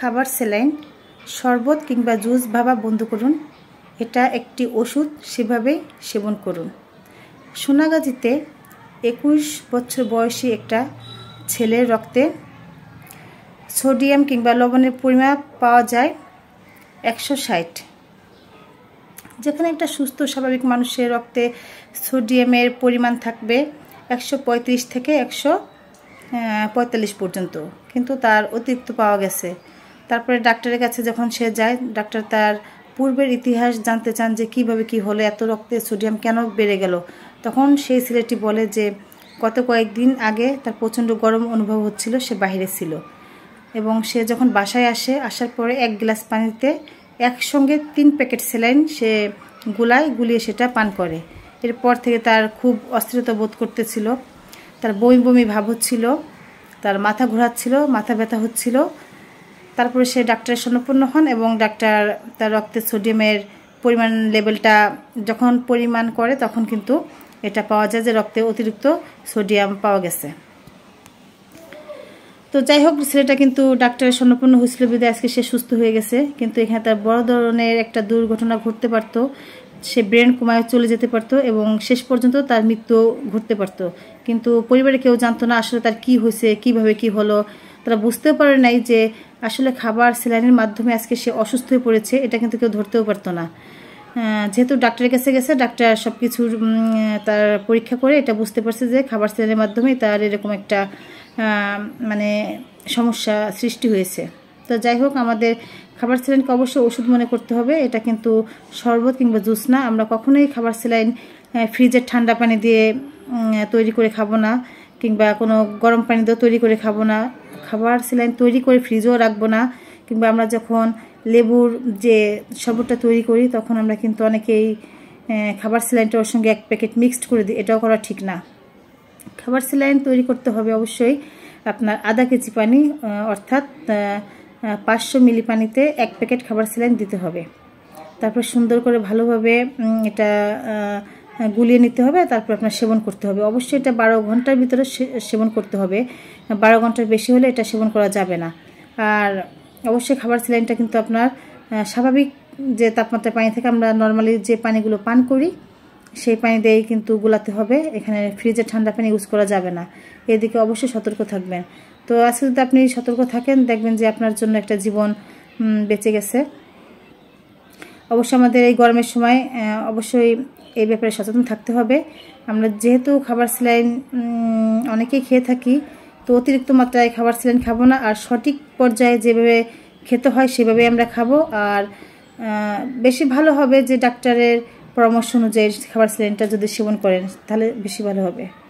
খাবার স্যালাইন শরবত কিংবা জুস ভাবা বন্ধ করুন। এটা একটি ওষুধ, সেভাবেই সেবন করুন। সোনাগাজীতে 21 বছর বয়সী একটা ছেলের রক্তে সোডিয়াম কিংবা লবণের পরিমাপ পাওয়া যায় 160। যেখানে একটা সুস্থ স্বাভাবিক মানুষের রক্তে সোডিয়ামের পরিমাণ থাকবে 135 থেকে 145 পর্যন্ত, কিন্তু তার অতিরিক্ত পাওয়া গেছে। তারপরে ডাক্তারের কাছে যখন সে যায়, ডাক্তার তার পূর্বের ইতিহাস জানতে চান যে কিভাবে কি হলো, এত রক্তে সোডিয়াম কেন বেড়ে গেল। তখন সেই ছেলেটি বলে যে গত কয়েকদিন আগে তার প্রচণ্ড গরম অনুভব হচ্ছিল, সে বাইরে ছিল এবং সে যখন বাসায় আসার পরে 1 গ্লাস পানিতে একসঙ্গে 3 প্যাকেট স্যালাইন সে গুলিয়ে সেটা পান করে। এরপর থেকে তার খুব অস্থিরতা বোধ করতেছিল, তার বমি বমি ভাব হচ্ছিল, তার মাথা ঘোরাচ্ছিল, মাথা ব্যথা হচ্ছিল। তারপরে সে ডাক্তারের শরণাপন্ন হন এবং ডাক্তার তার রক্তে সোডিয়ামের পরিমাণ লেভেলটা যখন পরিমাণ করে তখন কিন্তু এটা পাওয়া যায় যে রক্তে অতিরিক্ত সোডিয়াম পাওয়া গেছে। তো যাই হোক, ছেলেটা কিন্তু ডাক্তারের শরণাপন্ন হয়েছিল বিধায় আজকে সে সুস্থ হয়ে গেছে, কিন্তু এখানে তার বড় ধরনের একটা দুর্ঘটনা ঘটতে পারত। সে ব্রেন কোমায় চলে যেতে পারতো এবং শেষ পর্যন্ত তার মৃত্যু ঘটতে পারত। কিন্তু পরিবারে কেউ জানতো না আসলে তার কি হয়েছে, কিভাবে কি হলো। তারা বুঝতেও পারে নাই যে আসলে খাবার স্যালাইনের মাধ্যমে আজকে সে অসুস্থ হয়ে পড়েছে, এটা কিন্তু কেউ ধরতেও পারতো না। যেহেতু ডাক্তারের কাছে গেছে, ডাক্তার সব কিছুর তার পরীক্ষা করে এটা বুঝতে পারছে যে খাবার স্যালাইনের মাধ্যমে তার এরকম একটা মানে সমস্যা সৃষ্টি হয়েছে। তো যাই হোক, আমাদের খাবার স্যালাইনকে অবশ্যই ওষুধ মনে করতে হবে। এটা কিন্তু শরবত কিংবা জুস না। আমরা কখনোই খাবার স্যালাইন ফ্রিজের ঠান্ডা পানি দিয়ে তৈরি করে খাবো না, কিংবা কোনো গরম পানি দিয়ে তৈরি করে খাবো না। খাবার স্যালাইন তৈরি করে ফ্রিজেও রাখবো না। কিংবা আমরা যখন লেবুর যে শরবতটা তৈরি করি তখন আমরা কিন্তু অনেকেই খাবার স্যালাইনটা ওর সঙ্গে 1 প্যাকেট মিক্সড করে দিই, এটাও করা ঠিক না। খাবার স্যালাইন তৈরি করতে হবে অবশ্যই আপনার আধা কেজি পানি, অর্থাৎ 500 মিলি পানিতে 1 প্যাকেট খাবার স্যালাইন দিতে হবে। তারপর সুন্দর করে ভালোভাবে এটা গুলিয়ে নিতে হবে, তারপর আপনার সেবন করতে হবে। অবশ্যই এটা 12 ঘন্টার ভিতরে সেবন করতে হবে। 12 ঘন্টার বেশি হলে এটা সেবন করা যাবে না। আর অবশ্যই খাবার স্যালাইনটা কিন্তু আপনার স্বাভাবিক যে তাপমাত্রার পানি থেকে আমরা নর্মালি যে পানিগুলো পান করি সেই পানি দিয়েই কিন্তু গুলাতে হবে। এখানে ফ্রিজের ঠান্ডা পানি ইউজ করা যাবে না। এদিকে অবশ্যই সতর্ক থাকবেন। তো আজকে যদি আপনি সতর্ক থাকেন, দেখবেন যে আপনার জন্য একটা জীবন বেঁচে গেছে। অবশ্যই আমাদের এই গরমের সময় অবশ্যই এই ব্যাপারে সচেতন থাকতে হবে। আমরা যেহেতু খাবার স্যালাইন অনেকেই খেয়ে থাকি, তো অতিরিক্ত মাত্রায় খাবার স্যালাইন খাবো না। আর সঠিক পর্যায়ে যেভাবে খেতে হয় সেভাবে আমরা খাবো। আর বেশি ভালো হবে যে ডাক্তারের পরামর্শ অনুযায়ী খাবার স্যালাইনটা যদি সেবন করেন, তাহলে বেশি ভালো হবে।